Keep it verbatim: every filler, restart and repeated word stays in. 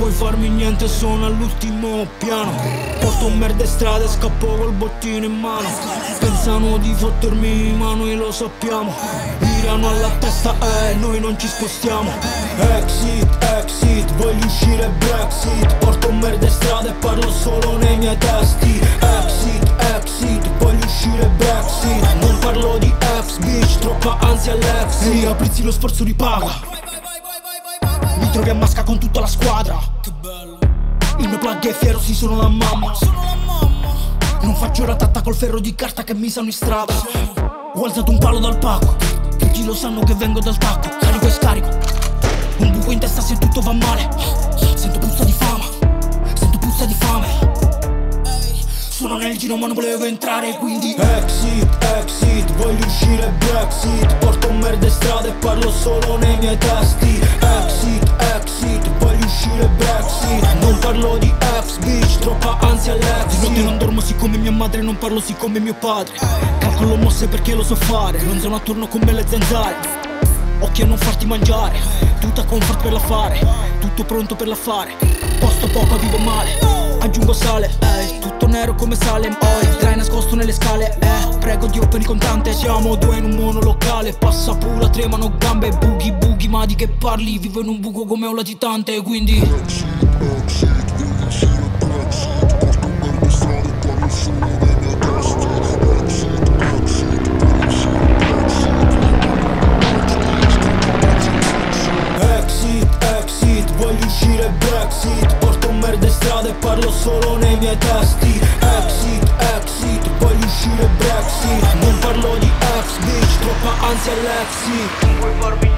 puoi farmi niente, sono all'ultimo piano. Porto merda in strada e scappo col bottino in mano. Pensano di fottermi ma noi lo sappiamo. Mirano alla testa e noi non ci spostiamo. Exit, exit, voglio uscire Brexit. Porto merda in strada e parlo solo nei miei testi. Exit, exit, voglio uscire Brexit. Non parlo di ex bitch, troppa ansia all'exit. E aprizzi lo sforzo ripaga. Mi trovi a Masca con tutta la squadra. Che bello. Il mio plug è fiero, sì sono la mamma. Sono la mamma. Non faccio ratatta col ferro di carta che mi sanno in strada. Ho alzato un palo dal pacco. Tutti lo sanno che vengo dal tacco. Carico e scarico. Un buco in testa se tutto va male. Sento puzza di fama. Sento puzza di fame. Sono nel giro ma non volevo entrare, quindi exit, exit, voglio uscire Brexit. Porto merda in strada e parlo solo nei miei testi. Exit, exit, voglio uscire Brexit. Non parlo di ex bitch, troppa ansia all'exit. Di notte non dormo siccome mia madre, non parlo siccome mio padre. Calcolo mosse perché lo so fare. Non sono attorno con me le zanzare. Occhio a non farti mangiare. Tutta comfort per la fare. Tutto pronto per la fare. Posto poco, vivo male. Aggiungo sale, eh, tutto nero come Salem. Oi, trai nascosto nelle scale, eh, prego Dio per il contante. Siamo due in un monolocale. Passa pura, tremano gambe. Bughi, bughi, ma di che parli? Vivo in un buco come un latitante, quindi exit, exit, voglio uscire Brexit. Porto merda in strada e parlo solo nei miei testi. Exit, exit, voglio uscire Exit, exit, voglio uscire Brexit. Porto merda in strada e parlo solo nei miei testi. Exit, exit, voglio uscire Brexit. Non parlo di ex bitch, troppa ansia all'exit. Non puoi farmi